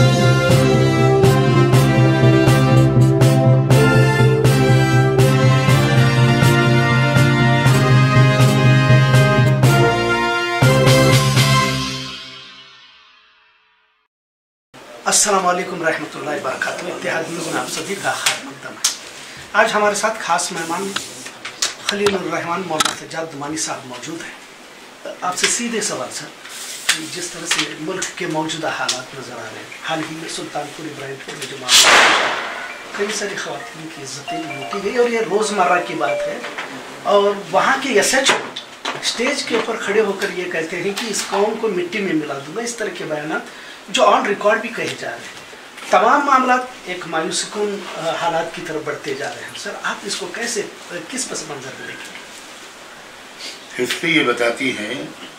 अस्सलाम वालेकुम रहमतुल्लाहि व बरकातहू। इत्तेहाद न्यूज़ में आप सभी का खैर मकदम है। आज हमारे साथ खास मेहमान खलीलुर रहमान मौलाना सज्जाद दुमानी साहब मौजूद हैं। आपसे सीधे सवाल सर, कि जिस तरह से मुल्क के मौजूदा हालात नज़र आ रहे हैं, हाल ही में सुल्तानपुर इब्राहिमपुर में जो मामला कई सारी ख़वातीन की इज्जतें लूटी गई और ये रोज़मर्रा की बात है। और वहाँ के SHO स्टेज के ऊपर खड़े होकर ये कहते हैं कि इस कौम को मिट्टी में मिला दूंगा। इस तरह के बयान जो ऑन रिकॉर्ड भी कहे जा रहे हैं। तमाम मामला एक मायूसकुन हालात की तरफ बढ़ते जा रहे हैं। सर, आप इसको कैसे, किस पस मंजर में देखेंगे? हिस्ट्री ये बताती है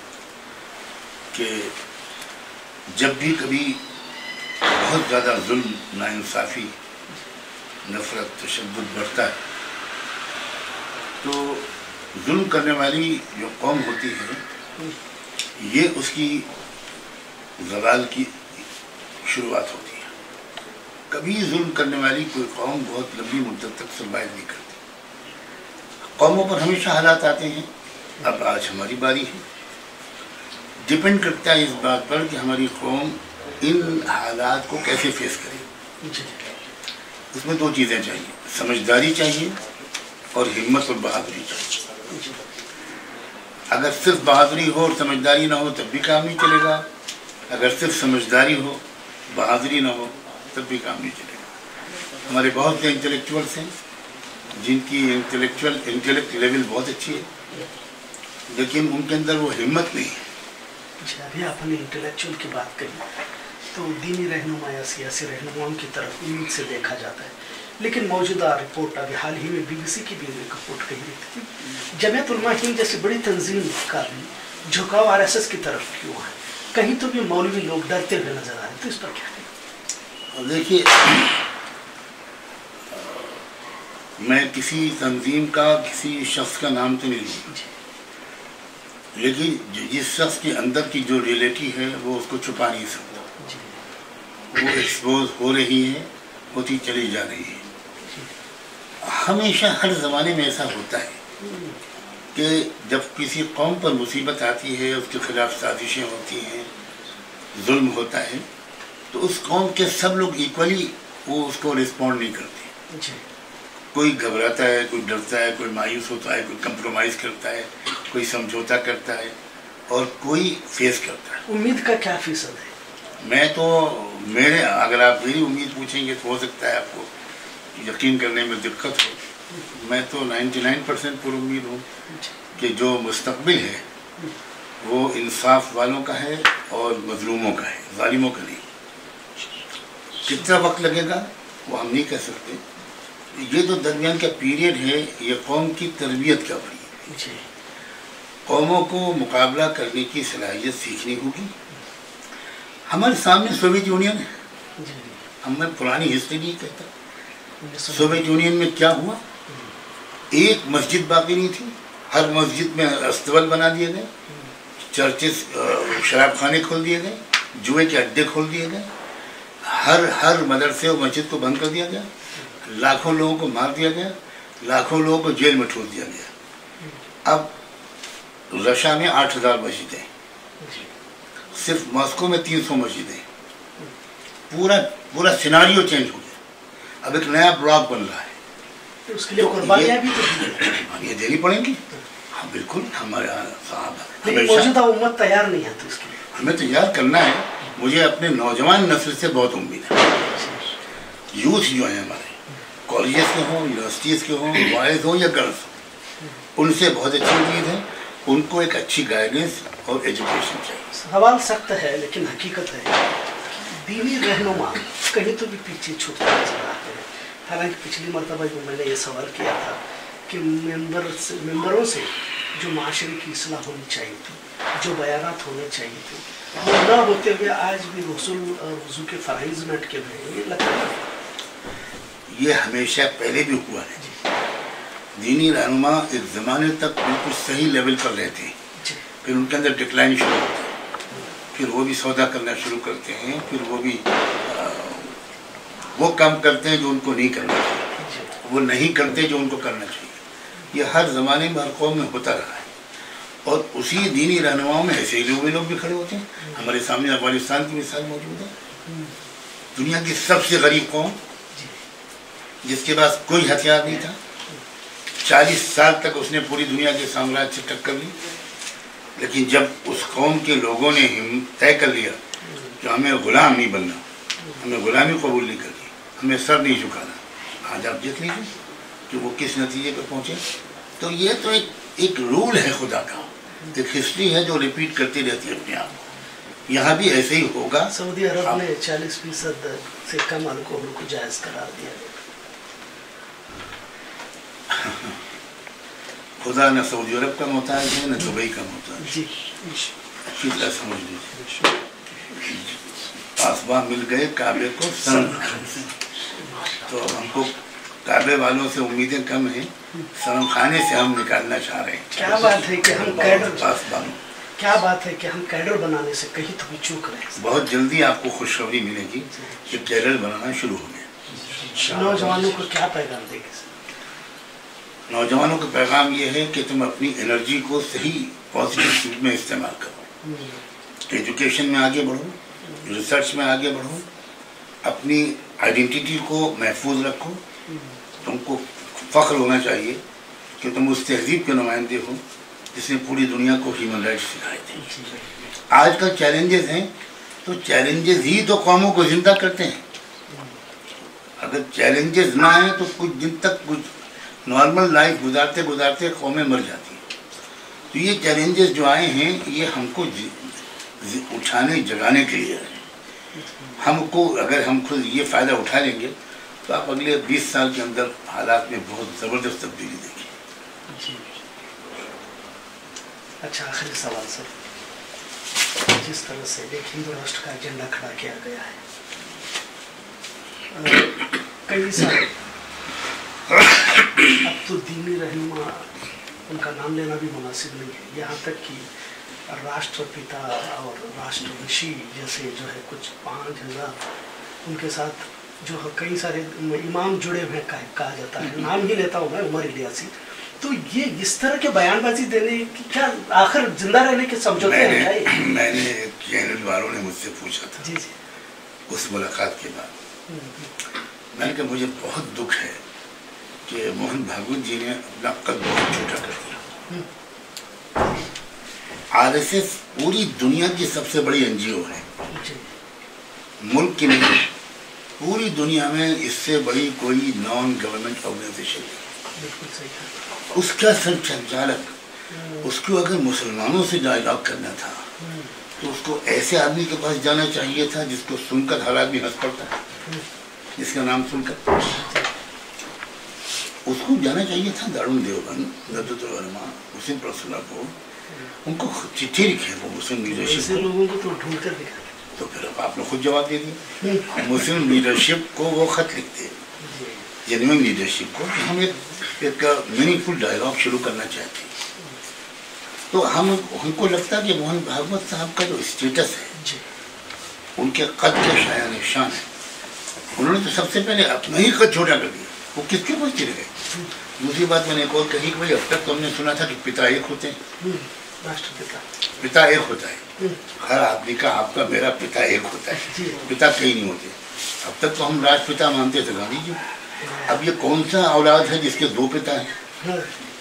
कि जब भी कभी बहुत ज़्यादा जुल्म, नाइंसाफ़ी, नफरत, तशद्दुद बढ़ता है तो जुल्म करने वाली जो कौम होती है ये उसकी ज़वाल की शुरुआत होती है। कभी जुल्म करने वाली कोई कौम बहुत लंबी मुद्दत तक सर्वाइव नहीं करती। कौमों पर हमेशा हालात आते हैं। अब आज हमारी बारी है। डिपेंड करता है इस बात पर कि हमारी कौम इन हालात को कैसे फेस करे। उसमें दो चीज़ें चाहिए, समझदारी चाहिए और हिम्मत और बहादुरी चाहिए। अगर सिर्फ बहादुरी हो और समझदारी ना हो तब भी काम नहीं चलेगा। अगर सिर्फ समझदारी हो, बहादुरी ना हो तब भी काम नहीं चलेगा। हमारे बहुत से इंटेलेक्चुअल्स हैं जिनकी इंटेलेक्ट लेवल बहुत अच्छी है, लेकिन उनके अंदर वो हिम्मत नहीं है। अभी आपने इंटेलेक्चुअल की बात कही तो दीनी रहनुमा या सियासी रहनुमाओं की तरफ उम्मीद से देखा जाता है, लेकिन मौजूदा रिपोर्ट अभी हाल ही में BBC की भी एक रिपोर्ट कही रही थी, जमीयत उलमा हिंद जैसी बड़ी तंजीम का भी झुकाव RSS की तरफ क्यों है? कहीं तो भी मौलवी लोग डरते हुए नजर आ रहे हैं, तो इस पर क्या है? देखिए, मैं किसी तंजीम का, किसी शख्स का नाम तो नहीं लूँगा, लेकिन जिस शख्स के अंदर की जो रियलिटी है वो उसको छुपा नहीं सकता। वो एक्सपोज हो रही है, होती चली जा रही है। हमेशा हर ज़माने में ऐसा होता है कि जब किसी कौम पर मुसीबत आती है, उसके खिलाफ साजिशें होती हैं, जुल्म होता है, तो उस कौम के सब लोग इक्वली वो उसको रिस्पॉन्ड नहीं करते। कोई घबराता है, कोई डरता है, कोई मायूस होता है, कोई कंप्रोमाइज़ करता है, कोई समझौता करता है और कोई फेस करता है। उम्मीद का क्या फीसद है? मैं तो अगर आप मेरी उम्मीद पूछेंगे तो हो सकता है आपको यकीन करने में दिक्कत हो। मैं तो 99% पर उम्मीद हूँ कि जो मुस्तकबिल है वो इंसाफ वालों का है और मजलूमों का है, जालिमों का नहीं। कितना वक्त लगेगा वो हम नहीं कह सकते। ये जो दरमियान का पीरियड है ये कौम की तरबियत का बड़ी है। कौमों को मुकाबला करने की सलाहियत सीखनी होगी। हमारे सामने सोवियत यूनियन है। मैं पुरानी हिस्ट्री नहीं कहता। सोवियत यूनियन में क्या हुआ? एक मस्जिद बाकी नहीं थी, हर मस्जिद में अस्तबल बना दिए गए, चर्चेस, शराब खाने खोल दिए गए, जुए के अड्डे खोल दिए गए, हर मदरसे और मस्जिद को बंद कर दिया गया, लाखों लोगों को मार दिया गया, लाखों लोगों को जेल में ठोक दिया गया। अब रशिया में 8000 मस्जिदें, सिर्फ मॉस्को में 300 मस्जिदें। पूरा सिनारियो चेंज हो गया। अब एक नया ब्लॉक बन रहा है, तो उसके लिए कुर्बानियां भी ये देनी पड़ेंगी। हाँ बिल्कुल, हमारे लेकिन मौजूदा उम्मत तैयार नहीं है, तो इसके लिए हमें तैयार करना है। मुझे अपने नौजवान नस्ल से बहुत उम्मीद है। यूथ जो है हमारे, कॉलेजेस के हों, यूनिवर्सिटीज़ के हों, बॉयज़ हों या गर्ल्स हों, उनसे बहुत अच्छी उम्मीद है। उनको एक अच्छी गाइडेंस और एजुकेशन चाहिए। सवाल सख्त है लेकिन हकीकत है, दीनी रहनुमा कहीं तो भी पीछे छूटते नजर आते हैं। हालांकि पिछली मरतबा जो मैंने ये सवाल किया था कि मेंबरों से जो माशरे की इस्लाह होनी चाहिए थी, जो बयानात होने चाहिए थे, वो न होते हुए आज भी गस्ल और वज़ू के फ़राइज़ में अटके हुए हैं। ये लगता है ये हमेशा पहले भी हुआ है। दीनी रहनुमा एक ज़माने तक बिल्कुल सही लेवल पर रहते हैं, फिर उनके अंदर डिक्लाइन शुरू होता है پھر وہ بھی سودا کرنا شروع کرتے ہیں، پھر وہ بھی وہ کام کرتے ہیں جو ان کو نہیں کرنا چاہیے، وہ نہیں کرتے جو ان کو کرنا چاہیے۔ یہ ہر زمانے میں ہر قوم میں ہوتا رہا ہے، اور اسی دینی رہنماؤں میں ایسے ہی لوگ بھی کھڑے ہوتے ہیں۔ ہمارے سامنے افغانستان کی مثال موجود ہے، دنیا کی سب سے غریب قوم جس کے پاس کوئی ہتھیار نہیں تھا، 40 سال تک اس نے پوری دنیا کے سامراج سے ٹکر لی، لیکن جب اس قوم کے لوگوں نے طے کر لیا کہ ہمیں غلام نہیں بننا، ہمیں غلامی قبول نہیں کرنی، ہمیں سر نہیں جھکانا، آج آپ دیکھ لیجیے کہ وہ کس نتیجے پہ پہنچے۔ تو یہ تو ایک رول ہے خدا کا، ایک ہسٹری ہے جو ریپیٹ کرتی رہتی ہے اپنے آپ کو۔ یہاں بھی ایسے ہی ہوگا۔ سعودی عرب نے 40% سے کم الکوہل کو جائز قرار دیا۔ خدا نہ سعودی عرب کا محتاج ہے نہ دبئی کا محتاج، جی اچھی طرح سمجھ لیجیے۔ آسمان مل گئے کعبے کو سنم کھانے سے، تو ہم کو کعبے والوں سے امیدیں کم ہیں، سنم خانے سے ہم نکالنا چاہ رہے ہیں۔ کیا بات ہے کہ ہم کیڈر، پاسبانوں، کیا بات ہے کہ ہم کیڈر بنانے سے کہیں تو بھی چوک رہے ہیں۔ بہت جلدی آپ کو خوشخبری ملے گی کہ کیڈر بنانا شروع ہو گیا۔ نوجوانوں کو کیا پیغام دے گے؟ نوجوانوں کا پیغام یہ ہے کہ تم اپنی انرجی کو صحیح پازیٹیو چیز میں استعمال کرو، ایجوکیشن میں آگے بڑھو، ریسرچ میں آگے بڑھو، اپنی آئیڈینٹی کو محفوظ رکھو۔ تم کو فخر ہونا چاہیے کہ تم اس تہذیب کے نمائندے ہو جس نے پوری دنیا کو ہیومن رائٹس سکھائے تھے۔ آج کل چیلنجز ہیں، تو چیلنجز ہی تو قوموں کو زندہ کرتے ہیں۔ اگر چیلنجز نہ آئیں تو کچھ دن تک کچھ نارمل لائف گزارتے گزارتے قومیں مر جاتی ہیں۔ تو یہ چیلنجز جو آئے ہیں یہ ہم کو اٹھانے جگانے کے لیے ہے۔ ہم کو اگر ہم خود یہ فائدہ اٹھا لیں گے تو آپ اگلے 20 سال کے اندر حالات میں بہت زبردست تبدیلی دیکھیں۔ جی اچھا، آخری سوال سر، جس طرح سے ایک ہندو راشٹر کا ایجنڈا کھڑا کیا گیا ہے، کئی سارے اب تو دینی رہنما، ان کا نام لینا بھی مناسب نہیں ہے، یہاں تک کہ راشٹر پتا اور راشٹر رشی جیسے جو ہے کچھ 5000 ان کے ساتھ جو کئی سارے امام جڑے ہوئے کہا جاتا ہے، نام ہی لیتا ہوں میں، عمر الیاسی۔ تو یہ اس طرح کے بیان بازی دینے کی کیا آخر زندہ رہنے کے سمجھوتے ہیں؟ میں نے چینل والوں نے مجھ سے پوچھا تھا جی جی اس ملاقات کے بعد، میں نے کہا مجھے بہت دکھ ہے کہ موہن بھاگوت جی نے اپنا قد بہت چھوٹا کر دیا۔ آر ایس ایس پوری دنیا کی سب سے بڑی NGO ہے، ملک کی نہیں، پوری دنیا میں اس سے بڑی کوئی نان گورنمنٹ آرگنائزیشن نہیں۔ اس کا سنچالک، اس کو اگر مسلمانوں سے ڈائلاگ کرنا تھا تو اس کو ایسے آدمی کے پاس جانا چاہیے تھا جس کو سن کر ہر آدمی ہنس پڑتا ہے، جس کا نام سن کر اس کو جانا چاہیے تھا دارالعلوم دیوبند، ندوۃ العلماء، حسین پرسنہ کو، ان کو چٹھی لکھے وہ مسلم لیڈرشپ کو، لوگوں کو تو ڈھونڈ کر دکھا۔ تو پھر آپ نے خود جواب دے دیا، مسلم لیڈرشپ کو وہ خط لکھتے، جینوئن لیڈرشپ کو، کہ ہم ایک میننگ فل ڈائلاگ شروع کرنا چاہتے ہیں۔ تو ہم کو لگتا ہے کہ موہن بھاگوت صاحب کا جو اسٹیٹس ہے، ان کے قد کے شایان شان ہے، انہوں نے تو سب سے پہلے اپنا ہی قد چھوٹا کر دیا، وہ کس کے پاس چلے گئے۔ دوسری بات میں نے ایک اور کہی کہ بھائی اب تک تو ہم نے سنا تھا کہ پتا ایک ہوتے ہیں، پتا ایک ہوتا ہے، ہر آدمی کا، آپ کا، میرا پتا ایک ہوتا ہے، پتا کئی نہیں ہوتے۔ اب تک تو ہم راج پتا مانتے تھے گاندھی جی، اب یہ کون سا اولاد ہے جس کے 2 پتا ہیں؟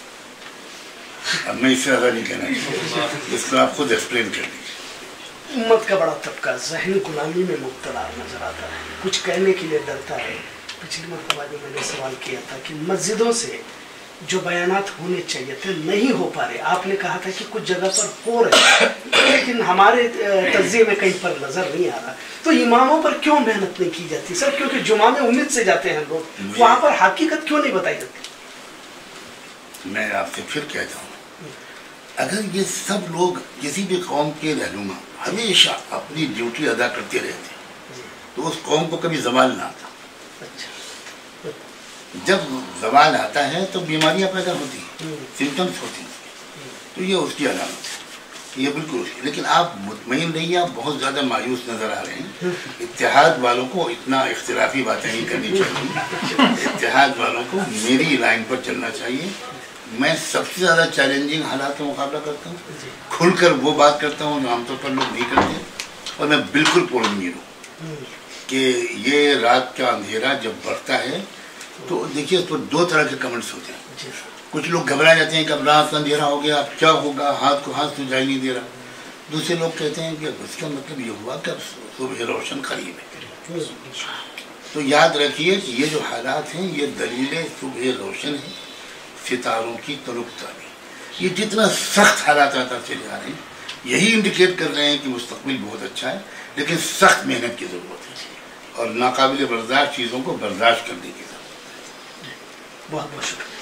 اب میں اس سے زیادہ نہیں کہنا چاہتا، اس کو آپ خود ایکسپلین کر دیجیے۔ امت کا بڑا طبقہ ذہنی غلامی میں مبتلا نظر آتا ہے، کچھ کہنے کے لیے ڈرتا ہے۔ پچھلی مرتبہ جو میں نے سوال کیا تھا کہ مسجدوں سے جو بیانات ہونے چاہیے تھے نہیں ہو پا رہے، آپ نے کہا تھا کہ کچھ جگہ پر ہو رہے لیکن ہمارے تجزیے میں کہیں پر نظر نہیں آ رہا۔ تو اماموں پر کیوں محنت نہیں کی جاتی سر؟ کیونکہ جمعہ میں امید سے جاتے ہیں لوگ، وہاں پر حقیقت کیوں نہیں بتائی جاتی؟ میں آپ سے پھر کہتا ہوں، اگر یہ سب لوگ کسی بھی قوم کے رہنما ہمیشہ اپنی ڈیوٹی ادا کرتے رہتے تو اس قوم کو کبھی زوال نہ آتا۔ جب زوال آتا ہے تو بیماریاں پیدا ہوتی ہیں، سمٹمس ہوتی ہیں، تو یہ اس کی علامت ہے۔ یہ بالکل، لیکن آپ مطمئن رہیے، آپ بہت زیادہ مایوس نظر آ رہے ہیں. اتحاد والوں کو اتنا اختلافی باتیں نہیں کرنی چاہیے. اتحاد والوں کو میری لائن پر چلنا چاہیے. میں سب سے زیادہ چیلنجنگ حالات کا مقابلہ کرتا ہوں، کھل کر وہ بات کرتا ہوں جو عام طور پر لوگ نہیں کرتے، اور میں بالکل پرامید ہوں کہ یہ رات کا اندھیرا جب بڑھتا ہے تو دیکھیے اس پر دو طرح کے کمنٹس ہوتے ہیں. کچھ لوگ گھبرا جاتے ہیں کہ اب رات کا اندھیرا ہو گیا، اب کیا ہوگا، ہاتھ کو ہاتھ سجائی نہیں دے رہا. دوسرے لوگ کہتے ہیں کہ اس کا مطلب یہ ہوا کہ اب صبح روشن قریب ہے. تو یاد رکھیے کہ یہ جو حالات ہیں یہ دلیل صبح روشن ہے، ستاروں کی طرف تابی. یہ جتنا سخت حالات آتا چلے جا رہے ہیں یہی انڈیکیٹ کر رہے ہیں کہ مستقبل بہت اچھا ہے، لیکن سخت محنت کی ضرورت ہے اور ناقابل برداشت چیزوں کو برداشت کرنے کی ضرورت ہے. بہت بہت شکریہ.